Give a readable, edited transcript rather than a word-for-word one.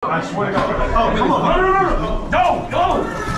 I swear to God. Oh, come on. No.